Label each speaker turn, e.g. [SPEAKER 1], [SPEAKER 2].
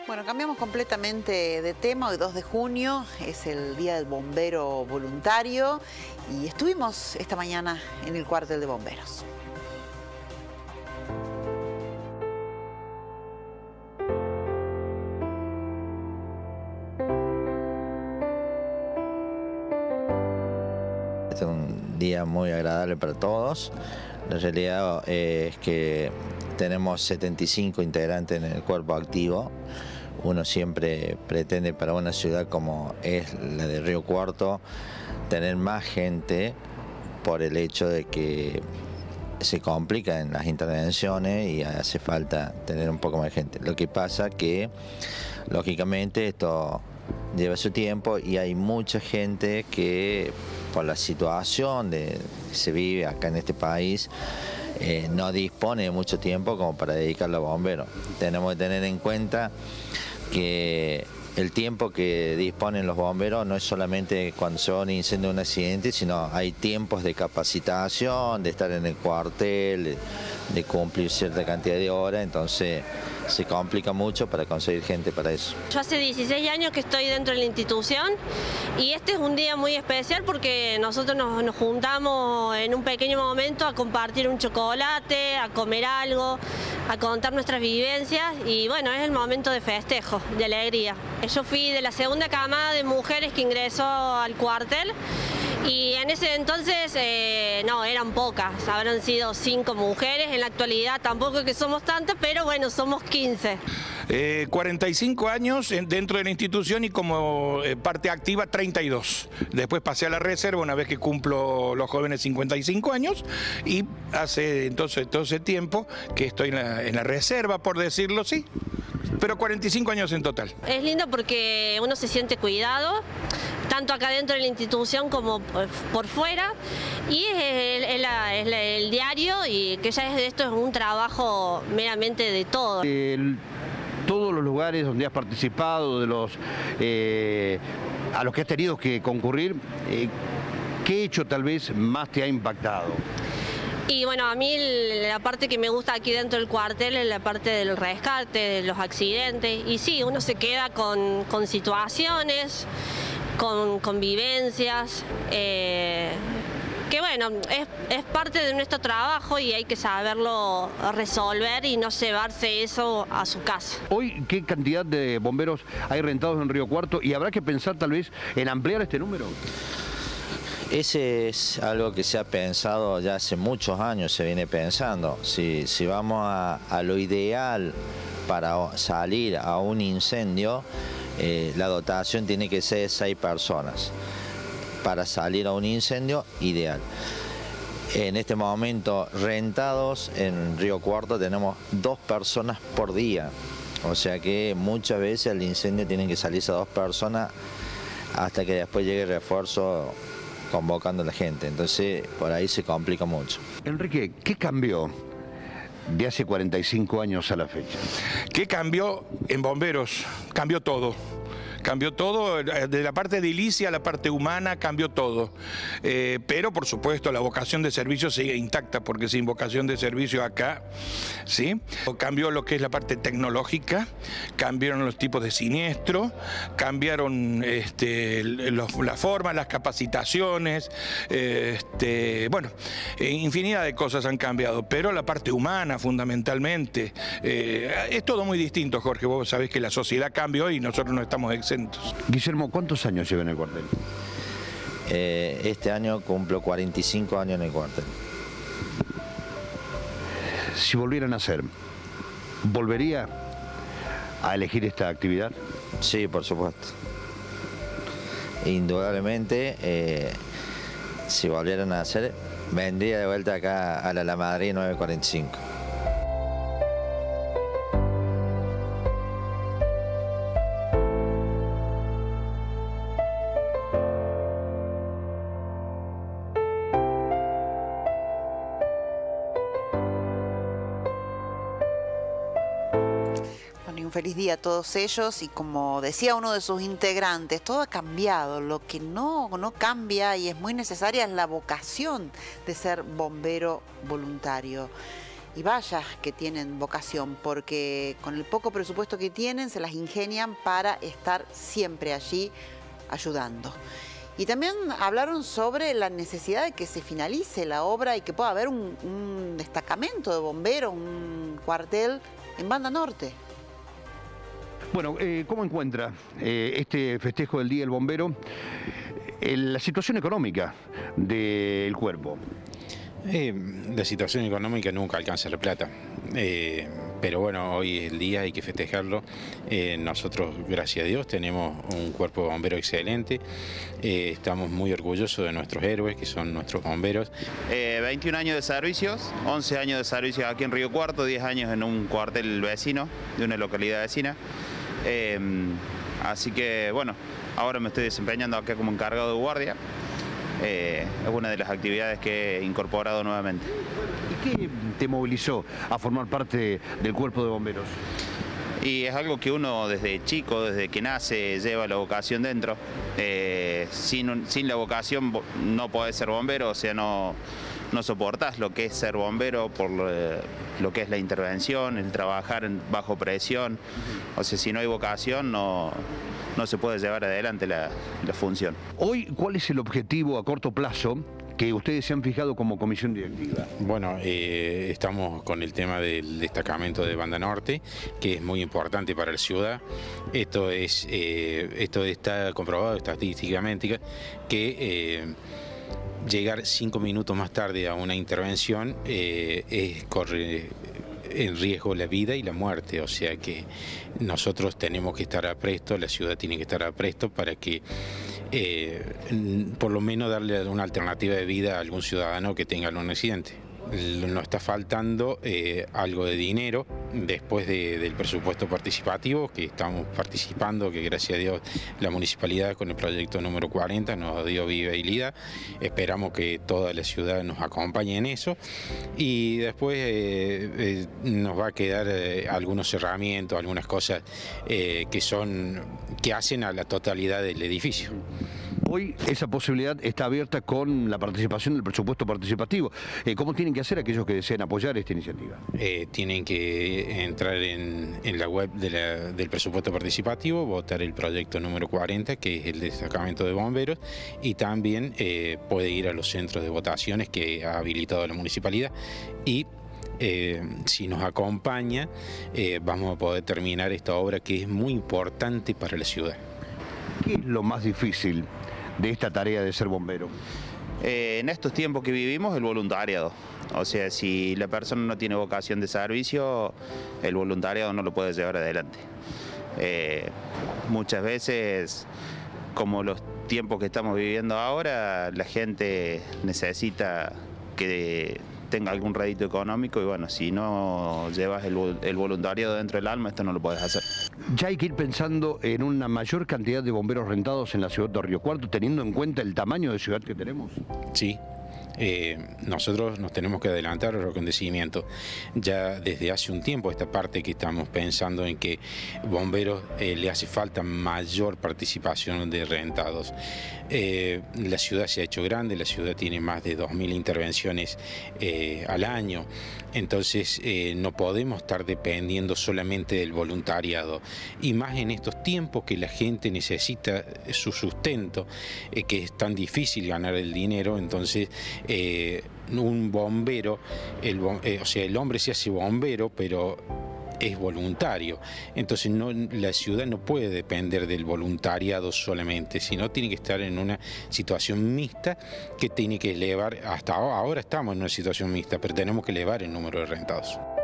[SPEAKER 1] Bueno, cambiamos completamente de tema. Hoy 2 de junio es el Día del Bombero Voluntario y estuvimos esta mañana en el cuartel de bomberos.
[SPEAKER 2] Este es un día muy agradable para todos. La realidad es que tenemos 75 integrantes en el cuerpo activo. Uno siempre pretende para una ciudad como es la de Río Cuarto tener más gente por el hecho de que se complica en las intervenciones y hace falta tener un poco más de gente. Lo que pasa que lógicamente esto lleva su tiempo y hay mucha gente que por la situación que se vive acá en este país no dispone de mucho tiempo como para dedicarlo a bomberos. Tenemos que tener en cuenta que el tiempo que disponen los bomberos no es solamente cuando se va un incendio o un accidente, sino hay tiempos de capacitación, de estar en el cuartel, de cumplir cierta cantidad de horas, entonces se complica mucho para conseguir gente para eso.
[SPEAKER 3] Yo hace 16 años que estoy dentro de la institución y este es un día muy especial porque nosotros nos juntamos en un pequeño momento a compartir un chocolate, a comer algo, a contar nuestras vivencias y bueno, es el momento de festejo, de alegría. Yo fui de la segunda camada de mujeres que ingresó al cuartel y en ese entonces no, eran pocas, habrán sido 5 mujeres, en la actualidad tampoco que somos tantas, pero bueno, somos 15.
[SPEAKER 4] 45 años dentro de la institución y como parte activa 32. Después pasé a la reserva una vez que cumplo los jóvenes 55 años y hace entonces todo ese tiempo que estoy en la reserva, por decirlo así. Pero 45 años en total. Es lindo porque uno se siente cuidado, tanto acá dentro de la institución como por fuera, y es el diario y que ya esto es un trabajo meramente de todo.
[SPEAKER 5] Todos los lugares donde has participado, a los que has tenido que concurrir, ¿qué hecho tal vez más te ha impactado?
[SPEAKER 3] Y bueno, a mí la parte que me gusta aquí dentro del cuartel es la parte del rescate, de los accidentes. Y sí, uno se queda con situaciones, con vivencias, que bueno, es parte de nuestro trabajo y hay que saberlo resolver y no llevarse eso a su casa.
[SPEAKER 5] Hoy, ¿qué cantidad de bomberos hay rentados en Río Cuarto y habrá que pensar tal vez en ampliar este número?
[SPEAKER 2] Ese es algo que se ha pensado ya hace muchos años, se viene pensando. Si vamos a lo ideal para salir a un incendio, la dotación tiene que ser de 6 personas. Para salir a un incendio, ideal. En este momento, rentados en Río Cuarto tenemos 2 personas por día. O sea que muchas veces al incendio tienen que salirse a 2 personas hasta que después llegue el refuerzo convocando a la gente, entonces por ahí se complica mucho.
[SPEAKER 5] Enrique, ¿qué cambió de hace 45 años a la fecha?
[SPEAKER 4] ¿Qué cambió en bomberos? Cambió todo. Cambió todo, de la parte edilicia a la parte humana cambió todo. Pero por supuesto la vocación de servicio sigue intacta, porque sin vocación de servicio acá, ¿sí? Cambió lo que es la parte tecnológica, cambiaron los tipos de siniestro, cambiaron las formas, las capacitaciones, bueno, infinidad de cosas han cambiado, pero la parte humana fundamentalmente, es todo muy distinto, Jorge, vos sabés que la sociedad cambió y nosotros no estamos exentos.
[SPEAKER 5] Guillermo, ¿cuántos años lleva en el cuartel?
[SPEAKER 2] Este año cumplo 45 años en el cuartel.
[SPEAKER 5] Si volvieran a hacer, ¿volvería a elegir esta actividad?
[SPEAKER 2] Sí, por supuesto. Indudablemente, si volvieran a hacer, vendría de vuelta acá a la Madrid 945.
[SPEAKER 1] Un feliz día a todos ellos y como decía uno de sus integrantes, todo ha cambiado, lo que no cambia y es muy necesaria es la vocación de ser bombero voluntario. Y vaya que tienen vocación, porque con el poco presupuesto que tienen se las ingenian para estar siempre allí ayudando. Y también hablaron sobre la necesidad de que se finalice la obra y que pueda haber un destacamento de bomberos, un cuartel en Banda Norte.
[SPEAKER 5] Bueno, ¿cómo encuentra este festejo del Día del Bombero la situación económica del cuerpo?
[SPEAKER 6] La situación económica nunca alcanza la plata, pero bueno, hoy es el día, hay que festejarlo. Nosotros, gracias a Dios, tenemos un cuerpo de bomberos excelente, estamos muy orgullosos de nuestros héroes, que son nuestros bomberos.
[SPEAKER 7] 21 años de servicios, 11 años de servicios aquí en Río Cuarto, 10 años en un cuartel vecino, de una localidad vecina. Así que bueno, ahora me estoy desempeñando acá como encargado de guardia. Es una de las actividades que he incorporado nuevamente.
[SPEAKER 5] ¿Y qué te movilizó a formar parte del cuerpo de bomberos?
[SPEAKER 7] Y es algo que uno desde chico, desde que nace, lleva la vocación dentro. Sin la vocación no podés ser bombero, o sea, no soportás lo que es ser bombero por lo que es la intervención, el trabajar bajo presión. O sea, si no hay vocación no se puede llevar adelante la función.
[SPEAKER 5] Hoy, ¿cuál es el objetivo a corto plazo que ustedes se han fijado como comisión directiva?
[SPEAKER 6] Bueno, estamos con el tema del destacamento de Banda Norte, que es muy importante para la ciudad. Esto está comprobado estadísticamente que llegar 5 minutos más tarde a una intervención corre en riesgo la vida y la muerte, o sea que nosotros tenemos que estar apresto, la ciudad tiene que estar apresto para que por lo menos darle una alternativa de vida a algún ciudadano que tenga algún accidente. Nos está faltando algo de dinero después del presupuesto participativo que estamos participando, que gracias a Dios la municipalidad con el proyecto número 40 nos dio viabilidad. Esperamos que toda la ciudad nos acompañe en eso y después nos va a quedar algunos cerramientos, algunas cosas que hacen a la totalidad del edificio.
[SPEAKER 5] Hoy esa posibilidad está abierta con la participación del presupuesto participativo. ¿Cómo tienen que hacer aquellos que deseen apoyar esta iniciativa?
[SPEAKER 6] Tienen que entrar en la web del presupuesto participativo, votar el proyecto número 40, que es el destacamento de bomberos, y también puede ir a los centros de votaciones que ha habilitado la municipalidad y si nos acompaña vamos a poder terminar esta obra que es muy importante para la ciudad.
[SPEAKER 5] ¿Qué es lo más difícil de esta tarea de ser bombero?
[SPEAKER 7] En estos tiempos que vivimos, el voluntariado. O sea, si la persona no tiene vocación de servicio, el voluntariado no lo puede llevar adelante. Muchas veces, como los tiempos que estamos viviendo ahora, la gente necesita que tenga algún rédito económico y bueno, si no llevas el voluntariado dentro del alma, esto no lo puedes hacer.
[SPEAKER 5] Ya hay que ir pensando en una mayor cantidad de bomberos rentados en la ciudad de Río Cuarto, teniendo en cuenta el tamaño de ciudad que tenemos.
[SPEAKER 6] Sí. Nosotros nos tenemos que adelantar al acontecimiento. Ya desde hace un tiempo esta parte que estamos pensando en que bomberos le hace falta mayor participación de rentados. La ciudad se ha hecho grande, la ciudad tiene más de 2.000 intervenciones al año, entonces no podemos estar dependiendo solamente del voluntariado y más en estos tiempos que la gente necesita su sustento, que es tan difícil ganar el dinero. Entonces un bombero, o sea, el hombre se hace bombero, pero es voluntario. Entonces la ciudad no puede depender del voluntariado solamente, sino tiene que estar en una situación mixta que tiene que elevar. Hasta ahora estamos en una situación mixta, pero tenemos que elevar el número de rentados.